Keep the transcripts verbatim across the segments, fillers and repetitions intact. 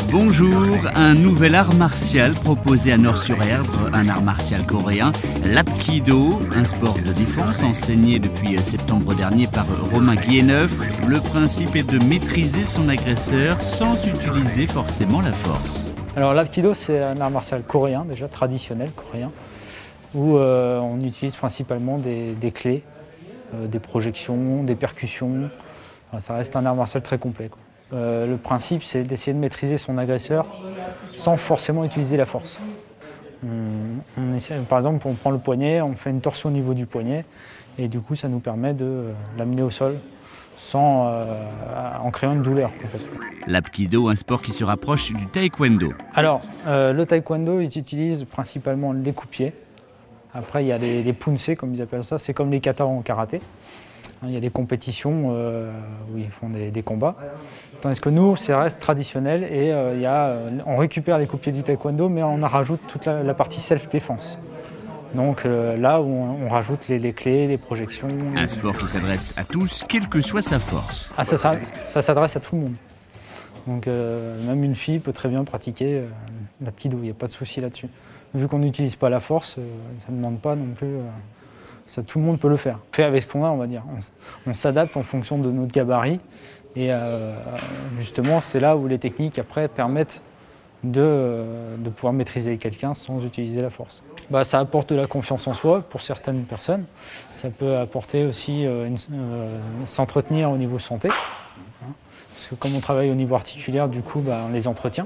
Bonjour, un nouvel art martial proposé à Nort-sur-Erdre, un art martial coréen, l'Apkido, un sport de défense enseigné depuis septembre dernier par Romain Guilleneuf. Le principe est de maîtriser son agresseur sans utiliser forcément la force. Alors l'Apkido, c'est un art martial coréen, déjà traditionnel coréen, où euh, on utilise principalement des, des clés, euh, des projections, des percussions. Enfin, ça reste un art martial très complet, quoi. Euh, le principe, c'est d'essayer de maîtriser son agresseur sans forcément utiliser la force. On, on essaie, par exemple, on prend le poignet, on fait une torsion au niveau du poignet, et du coup, ça nous permet de euh, l'amener au sol sans, euh, en créant une douleur. En fait. L'Apkido, un sport qui se rapproche du taekwondo. Alors, euh, le taekwondo, il utilise principalement les coups de pied. Après, il y a les, les punse, comme ils appellent ça, c'est comme les katas en karaté. Il y a des compétitions euh, où ils font des, des combats. Tandis que nous, ça reste traditionnel et euh, il y a, on récupère les coups de pied du taekwondo, mais on en rajoute toute la, la partie self-défense. Donc euh, là où on, on rajoute les, les clés, les projections. Un sport qui s'adresse à tous, quelle que soit sa force. Ah, ça, ça, ça s'adresse à tout le monde. Donc euh, même une fille peut très bien pratiquer euh, l'Apkido, il n'y a pas de souci là-dessus. Vu qu'on n'utilise pas la force, euh, ça ne demande pas non plus... Euh, Ça, tout le monde peut le faire. On fait avec ce qu'on a, on va dire. On, on s'adapte en fonction de notre gabarit. Et euh, justement, c'est là où les techniques, après, permettent de, de pouvoir maîtriser quelqu'un sans utiliser la force. Bah, ça apporte de la confiance en soi pour certaines personnes. Ça peut apporter aussi euh, euh, s'entretenir au niveau santé. Hein, parce que comme on travaille au niveau articulaire, du coup, bah, on les entretient.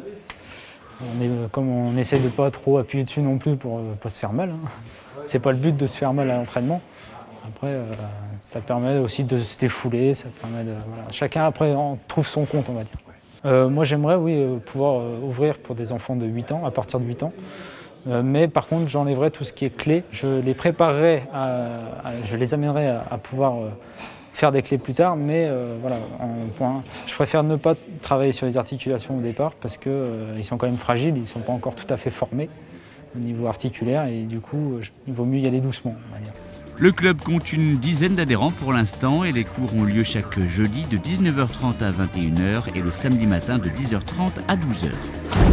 On est, comme on essaie de ne pas trop appuyer dessus non plus pour ne pas se faire mal. Hein. C'est pas le but de se faire mal à l'entraînement. Après, euh, ça permet aussi de se défouler. Ça permet de, voilà. Chacun après en trouve son compte, on va dire. Euh, moi, j'aimerais oui pouvoir euh, ouvrir pour des enfants de huit ans, à partir de huit ans. Euh, mais par contre, j'enlèverais tout ce qui est clé. Je les préparerais, à, à, je les amènerais à, à pouvoir euh, faire des clés plus tard. Mais euh, voilà, en point, je préfère ne pas travailler sur les articulations au départ parce qu'ils euh, sont quand même fragiles, ils ne sont pas encore tout à fait formés au niveau articulaire et du coup, il vaut mieux y aller doucement, on va dire. Le club compte une dizaine d'adhérents pour l'instant et les cours ont lieu chaque jeudi de dix-neuf heures trente à vingt et une heures et le samedi matin de dix heures trente à douze heures.